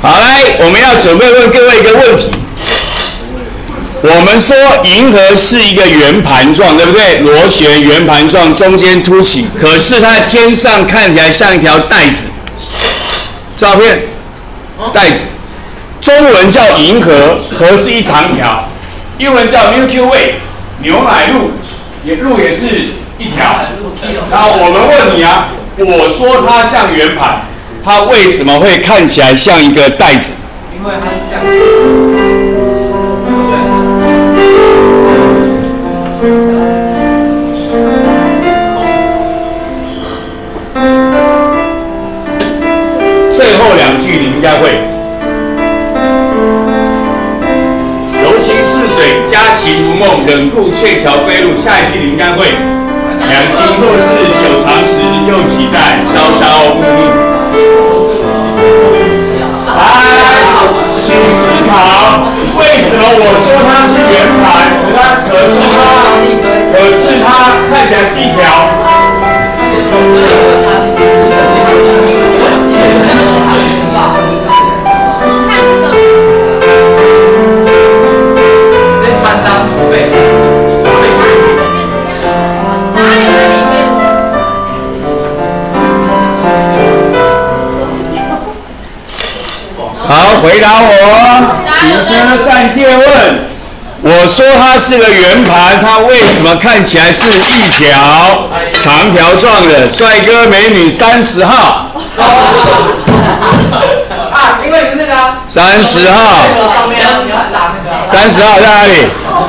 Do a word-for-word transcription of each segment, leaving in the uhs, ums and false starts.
好，来，我们要准备问各位一个问题。我们说银河是一个圆盘状，对不对？螺旋圆盘状，中间凸起，可是它在天上看起来像一条带子。照片，带子，中文叫银河，河是一长条，英文叫 Milky Way， 牛奶路，也路也是一条。然后我们问你啊，我说它像圆盘，它为什么会看起来像一个带子？ 因为它是这样子。 最后两句你们应该会。柔情似水，佳期如梦，忍顾鹊桥归路。下一句你们应该会。两情若是久长时，又岂在朝朝暮暮。来，去思考，为什么我说它是圆盘，它可是它，可是它看起来是一条。 好，回答我。请车站借问，我说它是个圆盘，它为什么看起来是一条长条状的？帅哥美女三十号。 啊，因为那个。 三十号。三十号在哪里？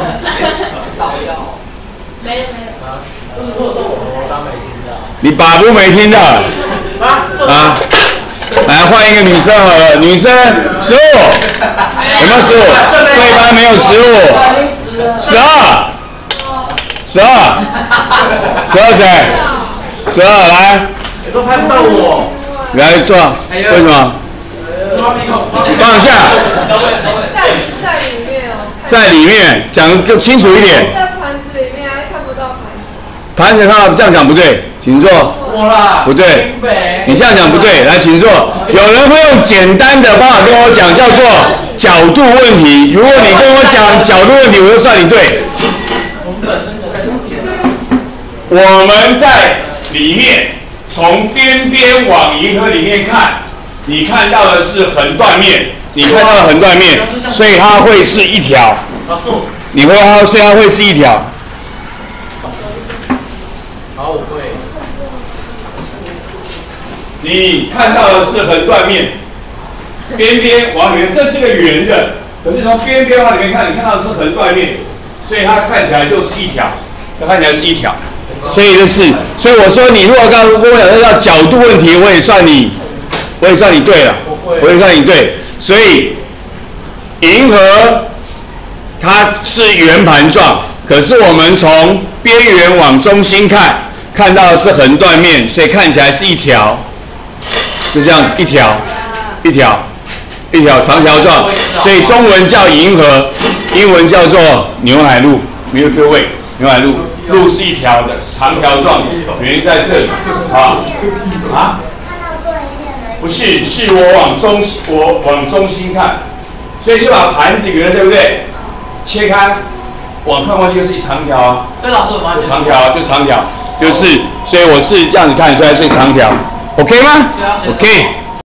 没有没有。 你把不没听到？啊？ 来换一个女生好了，女生十五，有没有十五？对方没有十五，十二，十二，十二谁？十二来。 你都拍不到我。 来坐，为什么？放下。 在在里面哦。 在里面讲更清楚一点。 在盘子里面还看不到盘子。 盘子看到这样讲不对，请坐。 不对，你这样讲不对。来，请坐。有人会用简单的方法跟我讲，叫做角度问题。如果你跟我讲角度问题，我就算你对。我们在里面从边边往银河里面看，你看到的是横断面，你看到的横断面，所以它会是一条。你会它，所以它会是一条。 好，我会。 你看到的是横断面，边边往里面，这是个圆的，可是从边边往里面看，你看到的是横断面，所以它看起来就是一条，它看起来是一条，所以就是，所以我说你如果刚刚跟我讲这叫角度问题，我也算你，我也算你对了，我也算你对，所以银河它是圆盘状，可是我们从边缘往中心看，看到的是横断面，所以看起来是一条。 就这样一条，一条，一条长条状，所以中文叫银河，英文叫做牛奶路 （Milky Way）。牛奶路，路是一条的，长条状的，原因在这里啊啊！不是，是我往中我往中心看，所以就把盘子圆了，对不对？切开，往看过去就是一长条啊。 对，老师，我长条就长条，就是，所以我是这样子看出来是长条。 OK 吗 ？OK。